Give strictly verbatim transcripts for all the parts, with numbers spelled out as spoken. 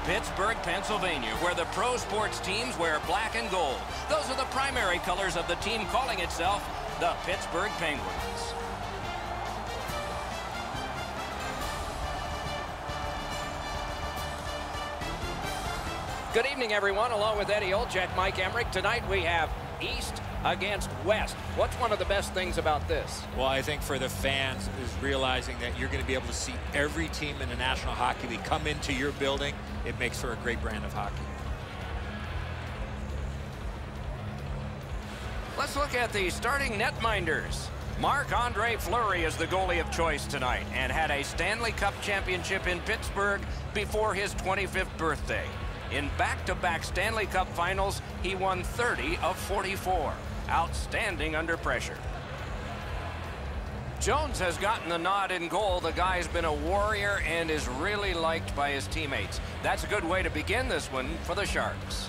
Pittsburgh, Pennsylvania, where the pro sports teams wear black and gold. Those are the primary colors of the team calling itself the Pittsburgh Penguins. Good evening, everyone. Along with Eddie Olczyk, Mike Emrick. Tonight we have East against West. What's one of the best things about this? Well, I think for the fans is realizing that you're going to be able to see every team in the National Hockey League come into your building. It makes for a great brand of hockey. Let's look at the starting netminders. Marc-Andre Fleury is the goalie of choice tonight and had a Stanley Cup championship in Pittsburgh before his twenty-fifth birthday. In back-to-back Stanley Cup finals, he won thirty of forty-four. Outstanding under pressure. Jones has gotten the nod in goal. The guy's been a warrior and is really liked by his teammates. That's a good way to begin this one for the Sharks.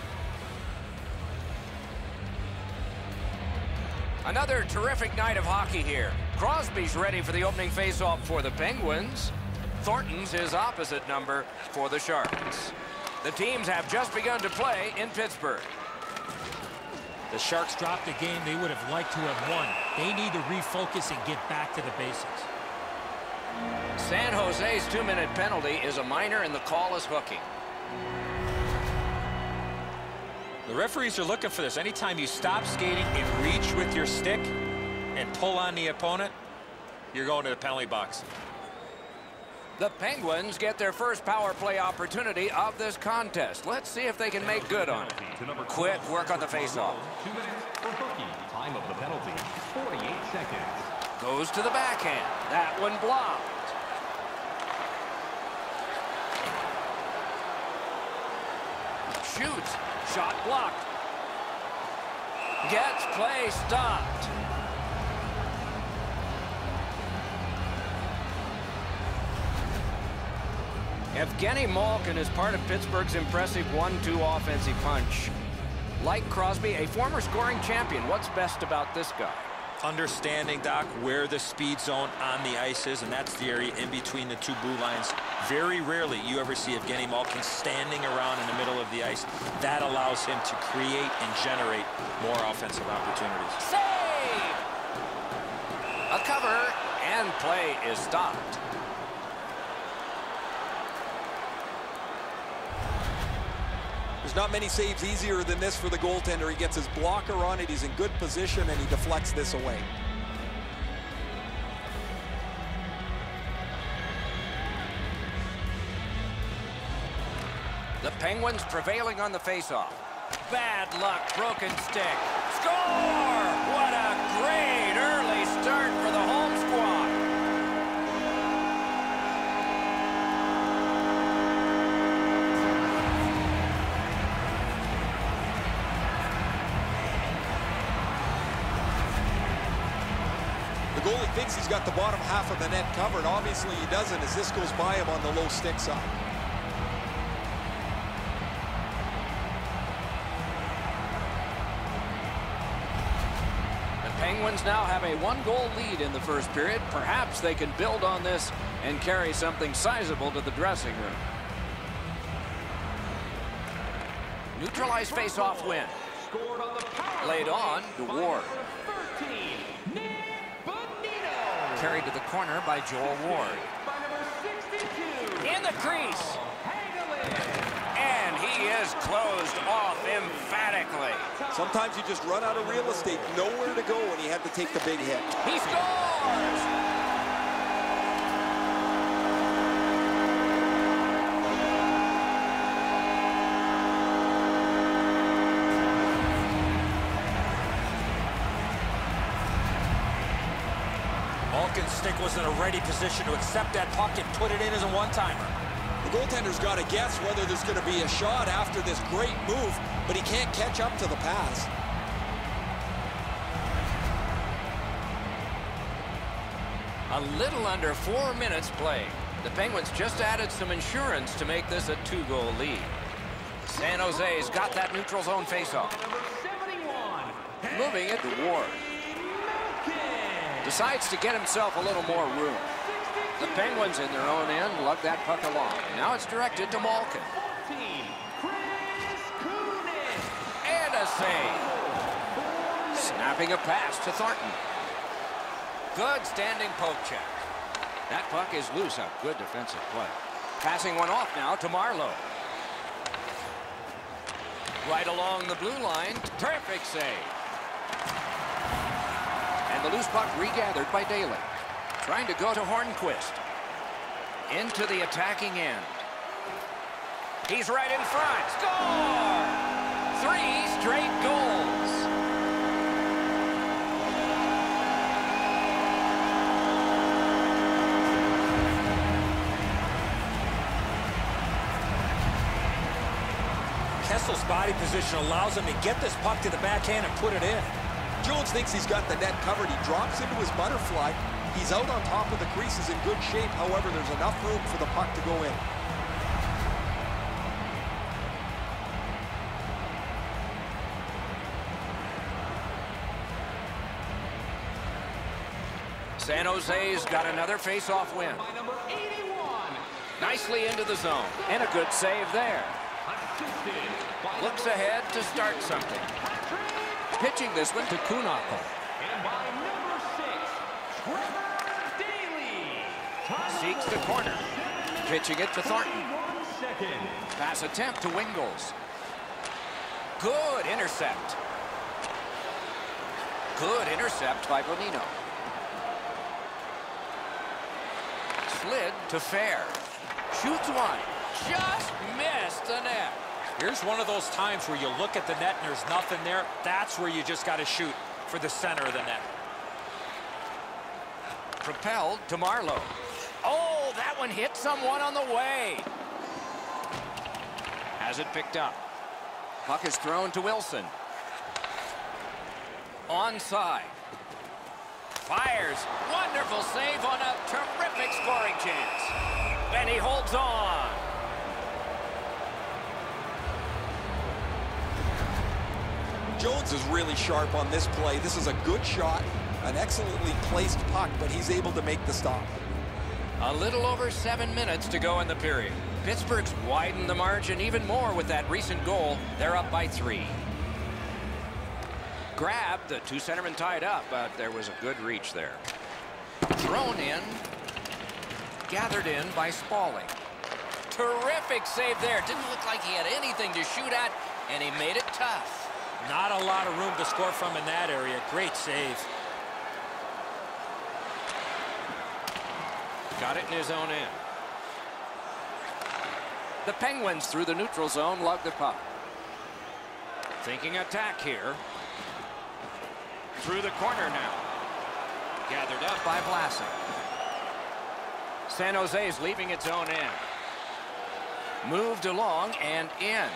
Another terrific night of hockey here. Crosby's ready for the opening faceoff for the Penguins. Thornton's his opposite number for the Sharks. The teams have just begun to play in Pittsburgh. The Sharks dropped a game they would have liked to have won. They need to refocus and get back to the basics. San Jose's two-minute penalty is a minor and the call is hooking. The referees are looking for this. Anytime you stop skating and reach with your stick and pull on the opponent, you're going to the penalty box. The Penguins get their first power play opportunity of this contest. Let's see if they can make good on it. Quick work on the faceoff. Two minutes for hooking. Time of the penalty, forty-eight seconds. Goes to the backhand. That one blocked. Shoots. Shot blocked. Gets play stopped. Evgeny Malkin is part of Pittsburgh's impressive one two offensive punch. Like Crosby, a former scoring champion. What's best about this guy? Understanding, Doc, where the speed zone on the ice is, and that's the area in between the two blue lines. Very rarely you ever see Evgeny Malkin standing around in the middle of the ice. That allows him to create and generate more offensive opportunities. Save! A cover, and play is stopped. There's not many saves easier than this for the goaltender. He gets his blocker on it, he's in good position, and he deflects this away. The Penguins prevailing on the faceoff. Bad luck, broken stick. Score! What a great early start for the home squad. The goalie thinks he's got the bottom half of the net covered. Obviously he doesn't, as this goes by him on the low stick side. The Penguins now have a one-goal lead in the first period. Perhaps they can build on this and carry something sizable to the dressing room. Neutralized face-off win. Laid on to Ward. Carried to the corner by Joel Ward. In the crease. And he is closed off emphatically. Sometimes you just run out of real estate, nowhere to go, and he had to take the big hit. He scores! Malkin's stick was in a ready position to accept that puck and put it in as a one-timer. The goaltender's got to guess whether there's going to be a shot after this great move, but he can't catch up to the pass. A little under four minutes played. The Penguins just added some insurance to make this a two-goal lead. San Jose's got that neutral zone faceoff. Moving it to Ward. Decides to get himself a little more room. The Penguins in their own end lug that puck along. Now it's directed to Malkin. And a save. Snapping a pass to Thornton. Good standing poke check. That puck is loose. A good defensive play. Passing one off now to Marleau. Right along the blue line. Perfect save. And the loose puck regathered by Daly. Trying to go to Hornquist. Into the attacking end. He's right in front. Score! Three straight goals. Kessel's body position allows him to get this puck to the backhand and put it in. Jones thinks he's got the net covered. He drops into his butterfly. He's out on top of the creases in good shape. However, there's enough room for the puck to go in. San Jose's got another face-off win. Nicely into the zone. And a good save there. Looks ahead to start something. Pitching this one to Kunako. And by number six, Trevor Daly. Seeks the corner. Pitching it to Thornton. Second. Pass attempt to Wingles. Good intercept. Good intercept by Bonino. Slid to Fair. Shoots one. Just missed the net. Here's one of those times where you look at the net and there's nothing there. That's where you just got to shoot for the center of the net. Propelled to Marleau. Oh, that one hit someone on the way. Has it picked up. Puck is thrown to Wilson. Onside. Fires. Wonderful save on a terrific scoring chance. And he holds on. Jones is really sharp on this play. This is a good shot, an excellently placed puck, but he's able to make the stop. A little over seven minutes to go in the period. Pittsburgh's widened the margin even more with that recent goal. They're up by three. Grabbed, the two centermen tied up, but there was a good reach there. Thrown in, gathered in by Spaulding. Terrific save there. Didn't look like he had anything to shoot at, and he made it tough. Not a lot of room to score from in that area. Great save. Got it in his own end. The Penguins through the neutral zone lug the puck. Thinking attack here. Through the corner now. Gathered up by Vlasic. San Jose's leaving its own end. Moved along and in.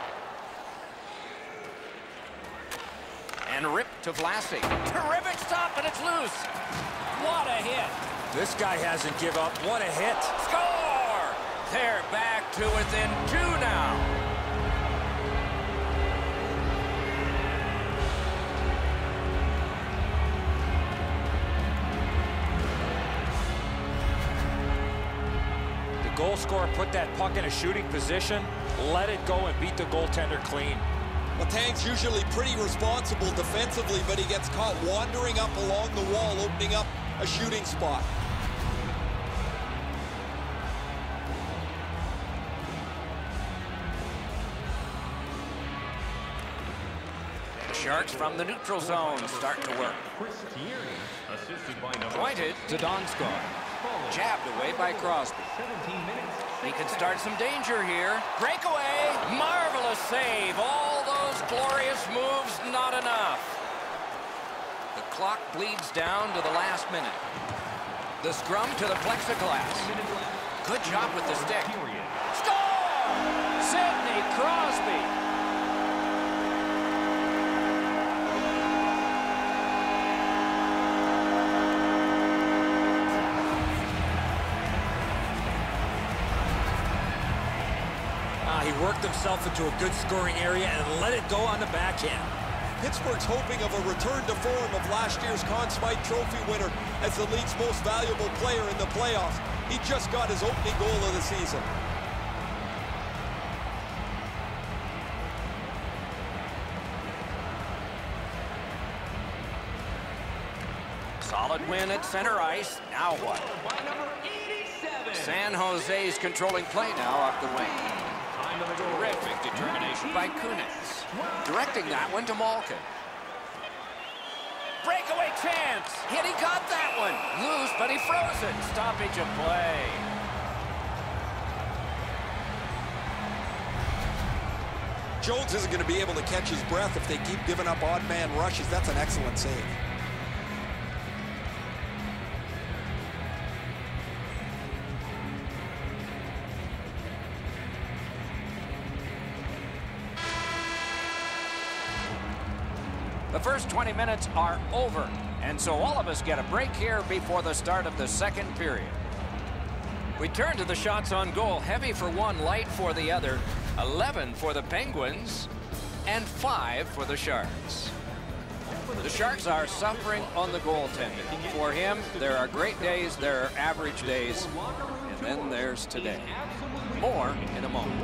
And ripped to Vlasic. Terrific stop, and it's loose. What a hit. This guy hasn't given up. What a hit. Score! They're back to within two now. The goal scorer put that puck in a shooting position, let it go, and beat the goaltender clean. Letang's usually pretty responsible defensively, but he gets caught wandering up along the wall, opening up a shooting spot. Sharks from the neutral zone start to work. Chris Tierney, assisted by number Pointed to Donskog. Jabbed away by Crosby. seventeen minutes. He can start some danger here. Breakaway. Marvelous save. All those glorious moves, not enough. The clock bleeds down to the last minute. The scrum to the plexiglass. Good job with the stick. Score! Sidney Crosby. He worked himself into a good scoring area and let it go on the backhand. Pittsburgh's hoping of a return to form of last year's Conn Smythe Trophy winner as the league's most valuable player in the playoffs. He just got his opening goal of the season. Solid win at center ice. Now what? San Jose's controlling play now off the wing. Terrific determination by Kunitz. Directing that one to Malkin. Breakaway chance. Hit, he got that one. Loose, but he froze it. Stoppage of play. Jones isn't going to be able to catch his breath if they keep giving up odd man rushes. That's an excellent save. The first twenty minutes are over, and so all of us get a break here before the start of the second period. We turn to the shots on goal. Heavy for one, light for the other. eleven for the Penguins, and five for the Sharks. The Sharks are suffering on the goaltending. For him, there are great days, there are average days, and then there's today. More in a moment.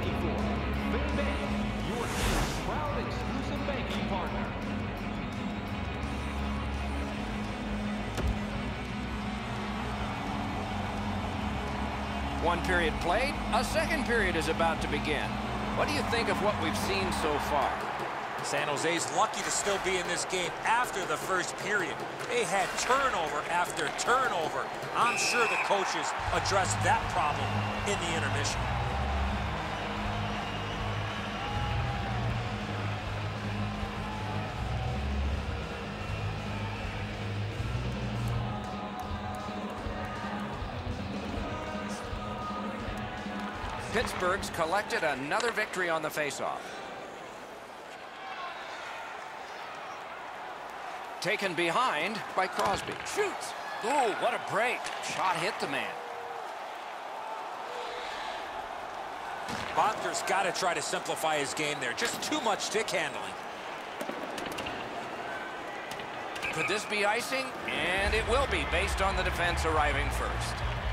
One period played, a second period is about to begin. What do you think of what we've seen so far? San Jose's lucky to still be in this game after the first period. They had turnover after turnover. I'm sure the coaches addressed that problem in the intermission. Pittsburgh's collected another victory on the faceoff. Taken behind by Crosby. Shoots. Ooh, what a break. Shot hit the man. Botter's got to try to simplify his game there. Just too much stick handling. Could this be icing? And it will be, based on the defense arriving first.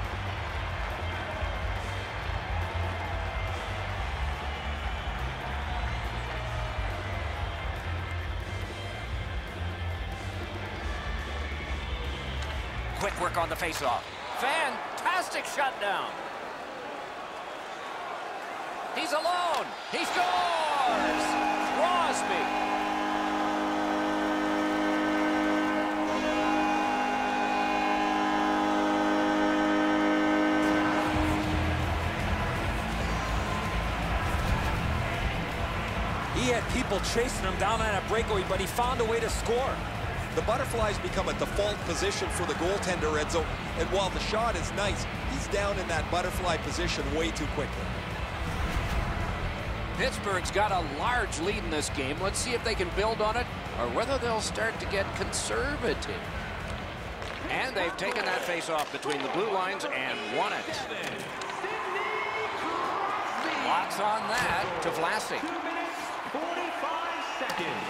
Quick work on the faceoff. Fantastic shutdown. He's alone. He scores! Crosby. He had people chasing him down on a breakaway, but he found a way to score. The butterflies become a default position for the goaltender, Edzo, and while the shot is nice, he's down in that butterfly position way too quickly. Pittsburgh's got a large lead in this game. Let's see if they can build on it or whether they'll start to get conservative. And they've taken that face-off between the blue lines and won it. Lots on that to Vlasic. forty-five seconds.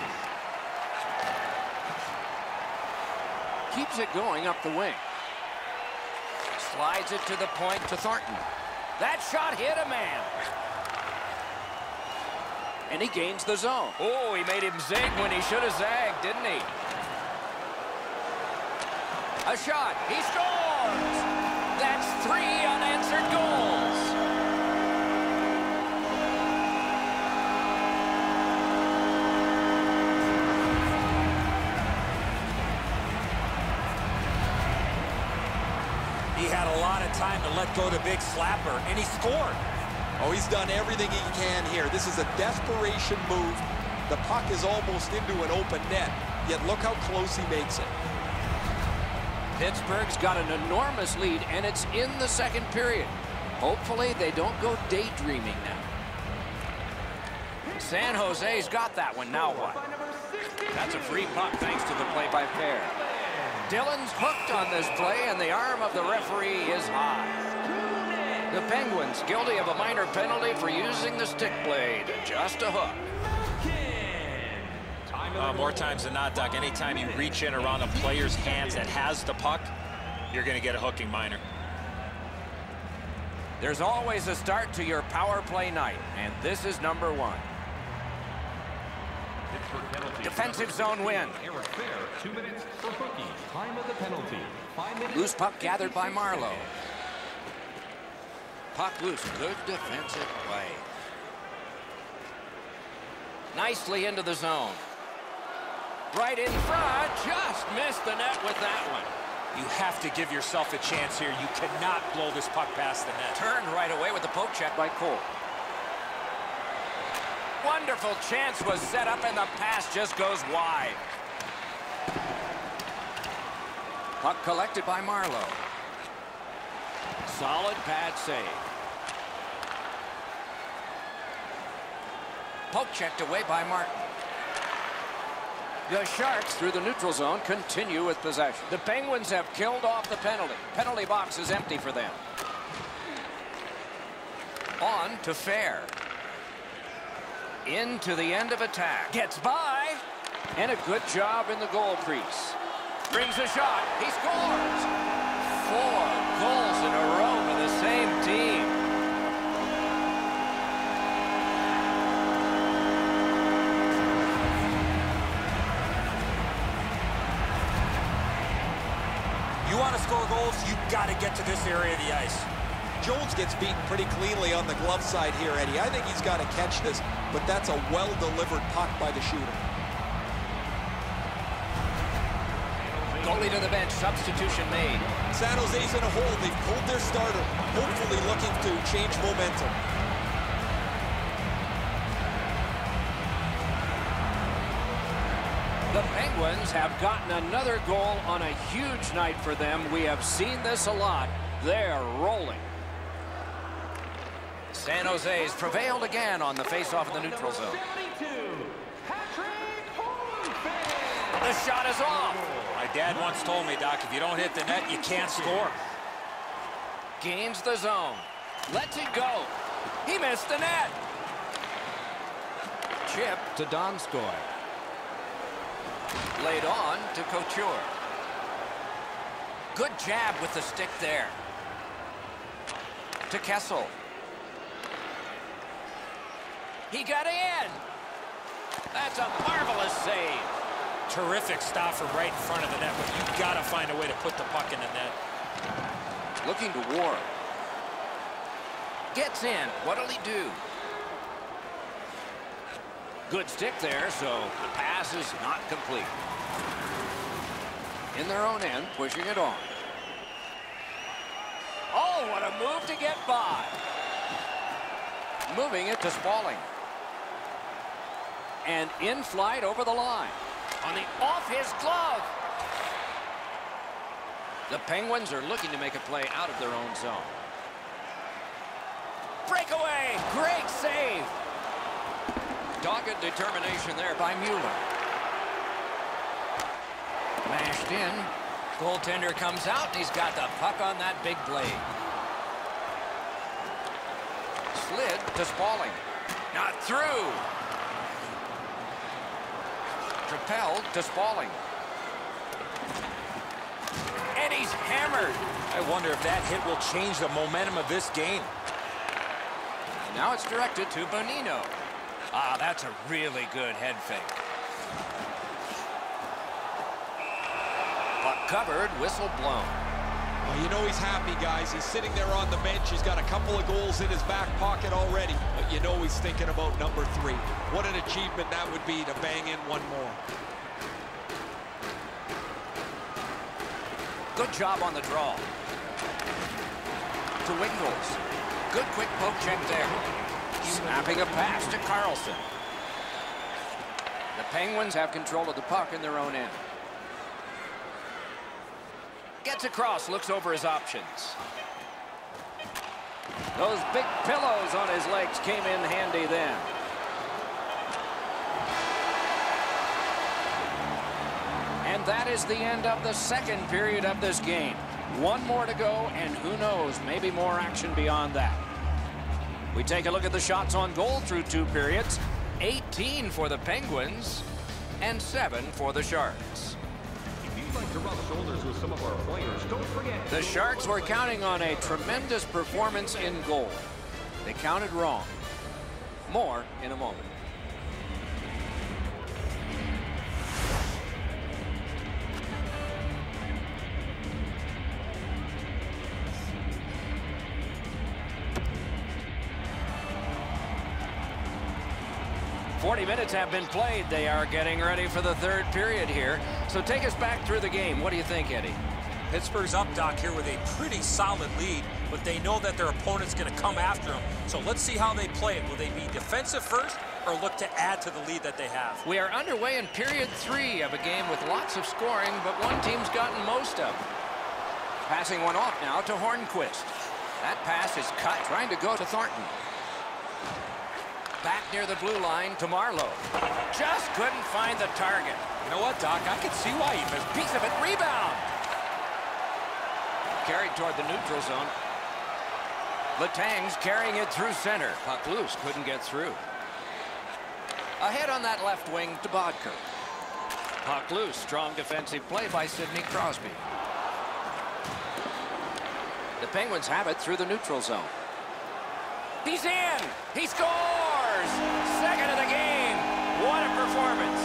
Keeps it going up the wing. Slides it to the point to Thornton. That shot hit a man. And he gains the zone. Oh, he made him zig when he should have zagged, didn't he? A shot. He scores! That's three unanswered goals. He had a lot of time to let go the big slapper, and he scored. Oh, he's done everything he can here. This is a desperation move. The puck is almost into an open net, yet look how close he makes it. Pittsburgh's got an enormous lead, and it's in the second period. Hopefully, they don't go daydreaming now. San Jose's got that one. Now what? That's a free puck thanks to the play by Fair. Dillon's hooked on this play, and the arm of the referee is high. The Penguins guilty of a minor penalty for using the stick blade. Just a hook. Uh, more times than not, Doc, anytime you reach in around a player's hands that has the puck, you're going to get a hooking minor. There's always a start to your power play night, and this is number one. Defensive zone win. Eric Fair, two minutes for hooking. Time of the penalty. Five minutes. Loose puck gathered by Marleau. Puck loose. Good defensive play. Nicely into the zone. Right in front. Just missed the net with that one. You have to give yourself a chance here. You cannot blow this puck past the net. Turned right away with the poke check by Cole. Wonderful chance was set up, and the pass just goes wide. Puck collected by Marleau. Solid pad save. Poke checked away by Martin. The Sharks, through the neutral zone, continue with possession. The Penguins have killed off the penalty. Penalty box is empty for them. On to Fair. Into the end of attack. Gets by. And a good job in the goal crease. Brings a shot. He scores. Four goals in a row for the same team. You want to score goals, you've got to get to this area of the ice. Jones gets beaten pretty cleanly on the glove side here, Eddie. I think he's got to catch this, but that's a well-delivered puck by the shooter. Goalie to the bench. Substitution made. San Jose's in a hole. They've pulled their starter, hopefully looking to change momentum. The Penguins have gotten another goal on a huge night for them. We have seen this a lot. They're rolling. San Jose's prevailed again on the face-off in the neutral zone. The shot is off. My dad once told me, Doc, if you don't hit the net, you can't score. Gains the zone. Lets it go. He missed the net. Chip to Donskoy. Laid on to Couture. Good jab with the stick there. To Kessel. He got in. That's a marvelous save. Terrific stop from right in front of the net, but you've got to find a way to put the puck in the net. Looking to Ward. Gets in. What'll he do? Good stick there, so the pass is not complete. In their own end, pushing it on. Oh, what a move to get by. Moving it to Spaulding. And in flight over the line. On the off his glove. The Penguins are looking to make a play out of their own zone. Breakaway. Great save. Dogged determination there by Mueller. Mashed in. Goaltender comes out, and he's got the puck on that big blade. Slid to Spaulding. Not through. Propelled to Spaulding. And he's hammered. I wonder if that hit will change the momentum of this game. Now it's directed to Bonino. Ah, that's a really good head fake. Puck covered, whistle blown. Well, you know he's happy, guys. He's sitting there on the bench. He's got a couple of goals in his back pocket already, but you know he's thinking about number three. What an achievement that would be to bang in one more. Good job on the draw. To Wingles. Good quick poke check there. Snapping a pass to Carlson. The Penguins have control of the puck in their own end. Gets across, looks over his options. Those big pillows on his legs came in handy then. And that is the end of the second period of this game. One more to go, and who knows, maybe more action beyond that. We take a look at the shots on goal through two periods. eighteen for the Penguins, and seven for the Sharks. If you'd like to rub shoulders with some of our players, don't forget... The Sharks were counting on a tremendous performance in goal. They counted wrong. More in a moment. forty minutes have been played. They are getting ready for the third period here. So take us back through the game. What do you think, Eddie? Pittsburgh's up, Doc, here with a pretty solid lead, but they know that their opponent's going to come after them. So let's see how they play it. Will they be defensive first or look to add to the lead that they have? We are underway in period three of a game with lots of scoring, but one team's gotten most of it. Passing one off now to Hornquist. That pass is cut, trying to go to Thornton. Back near the blue line to Marlowe. Just couldn't find the target. You know what, Doc? I can see why he missed. Piece of it, rebound. Carried toward the neutral zone. Letang's carrying it through center. Puck loose, couldn't get through. Ahead on that left wing to Bodker. Puck loose, strong defensive play by Sidney Crosby. The Penguins have it through the neutral zone. He's in! He scores! Second of the game! What a performance!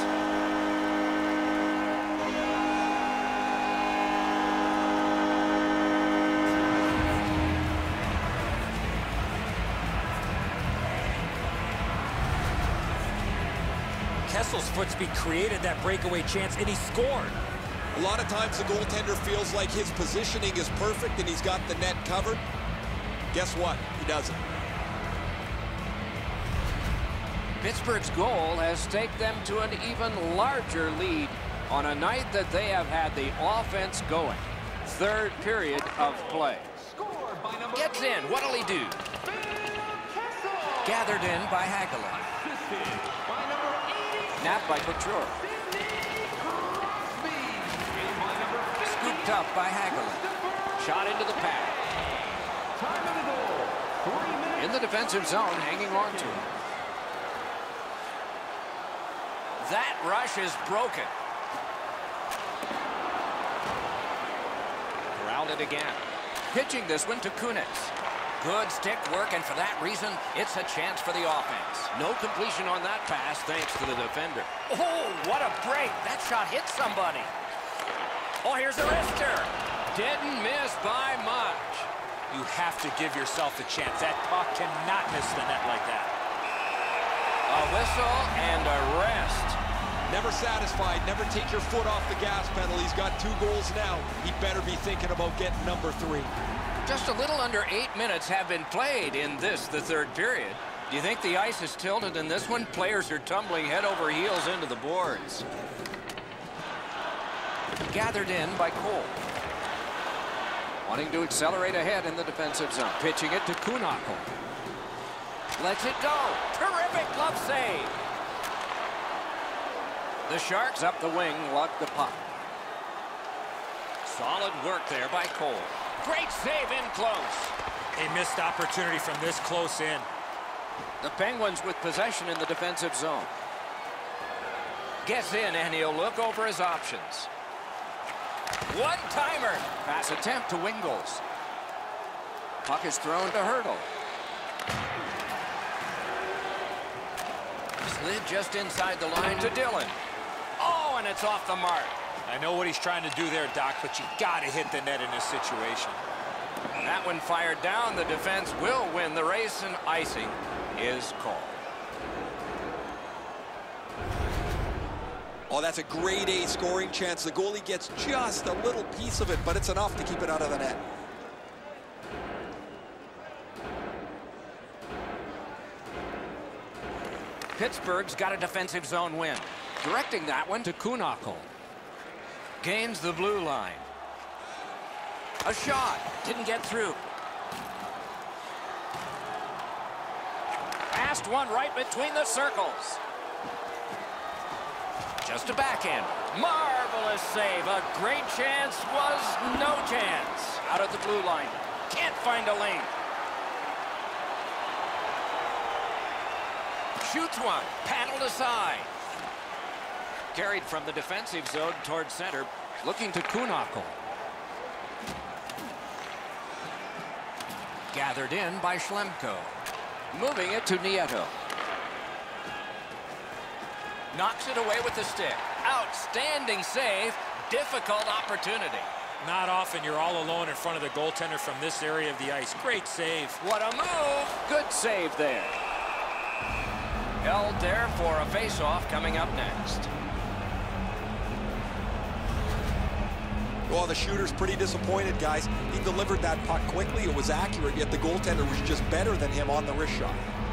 Kessel's foot speed created that breakaway chance, and he scored. A lot of times the goaltender feels like his positioning is perfect and he's got the net covered. Guess what? He doesn't. Pittsburgh's goal has taken them to an even larger lead on a night that they have had the offense going. Third period of play. Gets in. What'll he do? Gathered in by Hagelin. Napped by Couture. Scooped up by Hagelin. Shot into the pad. In the defensive zone, hanging on to him. That rush is broken. Corralled it again. Pitching this one to Kunitz. Good stick work, and for that reason, it's a chance for the offense. No completion on that pass, thanks to the defender. Oh, what a break. That shot hit somebody. Oh, here's a wrister. Didn't miss by much. You have to give yourself a chance. That puck cannot miss the net like that. A whistle and a rest. Never satisfied. Never take your foot off the gas pedal. He's got two goals now. He better be thinking about getting number three. Just a little under eight minutes have been played in this, the third period. Do you think the ice is tilted in this one? Players are tumbling head over heels into the boards. Gathered in by Cole. Wanting to accelerate ahead in the defensive zone. Pitching it to Kuhnhackl. Lets it go. Terrific glove save. The Sharks up the wing, lug the puck. Solid work there by Cole. Great save in close. A missed opportunity from this close in. The Penguins with possession in the defensive zone. Gets in, and he'll look over his options. One-timer. Pass attempt to Wingles. Puck is thrown to Hurdle. Slid just inside the line to Dillon. Oh, and it's off the mark. I know what he's trying to do there, Doc, but you got to hit the net in this situation. That one fired down. The defense will win the race, and icing is called. Oh, that's a grade A scoring chance. The goalie gets just a little piece of it, but it's enough to keep it out of the net. Pittsburgh's got a defensive zone win. Directing that one to Kuhnhackl. Gains the blue line. A shot. Didn't get through. Passed one right between the circles. Just a backhand. Marvelous save. A great chance was no chance. Out of the blue line. Can't find a lane. Shoots one. Paddled aside. Carried from the defensive zone towards center. Looking to Kühnhackl. Gathered in by Schlemko. Moving it to Nieto. Knocks it away with the stick. Outstanding save. Difficult opportunity. Not often you're all alone in front of the goaltender from this area of the ice. Great save. What a move. Good save there. Held there for a face-off coming up next. Well, the shooter's pretty disappointed, guys. He delivered that puck quickly. It was accurate, yet the goaltender was just better than him on the wrist shot.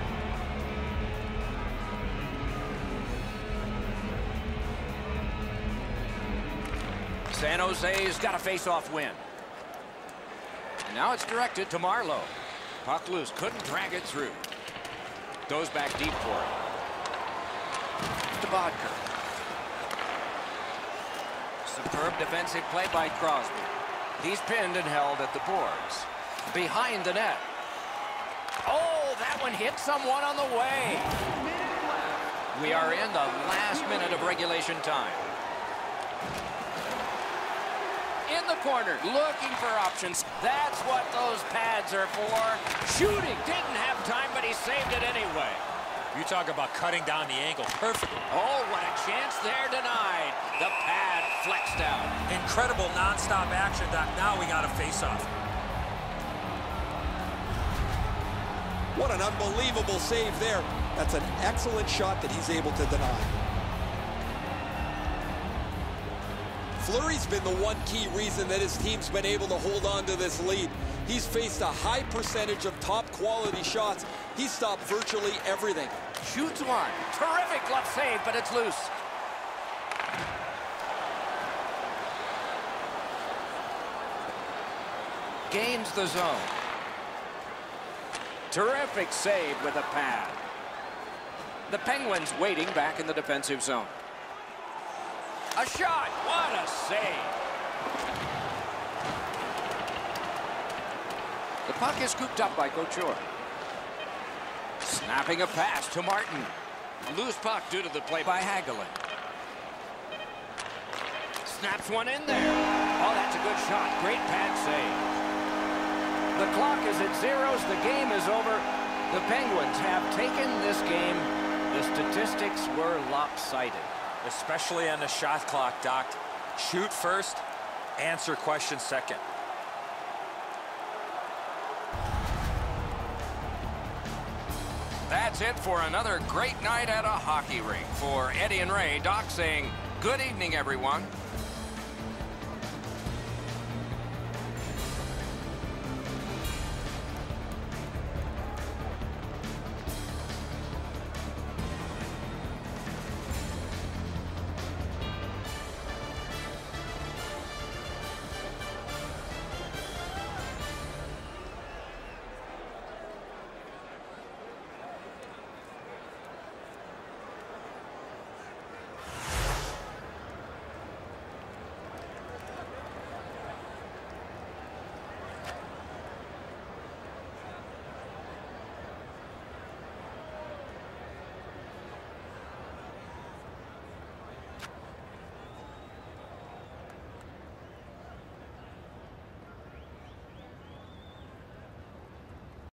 San Jose's got a face-off win. And now it's directed to Marleau. Puck loose, couldn't drag it through. Goes back deep for it. To Bodker. Superb defensive play by Crosby. He's pinned and held at the boards. Behind the net. Oh, that one hit someone on the way. We are in the last minute of regulation time. In the corner, looking for options. That's what those pads are for. Shooting, didn't have time, but he saved it anyway. You talk about cutting down the angle perfectly. Oh, what a chance there, denied. The pad flexed out. Incredible nonstop action, Doc. Now we got a face-off. What an unbelievable save there. That's an excellent shot that he's able to deny. Fleury's been the one key reason that his team's been able to hold on to this lead. He's faced a high percentage of top quality shots. He stopped virtually everything. Shoots one. Terrific glove save, but it's loose. Gains the zone. Terrific save with a pad. The Penguins waiting back in the defensive zone. A shot. What a save. The puck is scooped up by Couture. Snapping a pass to Martin. Loose puck due to the play by Hagelin. Snaps one in there. Oh, that's a good shot. Great pad save. The clock is at zeros. The game is over. The Penguins have taken this game. The statistics were lopsided. Especially on the shot clock, Doc. Shoot first, answer question second. That's it for another great night at a hockey rink. For Eddie and Ray, Doc saying good evening, everyone.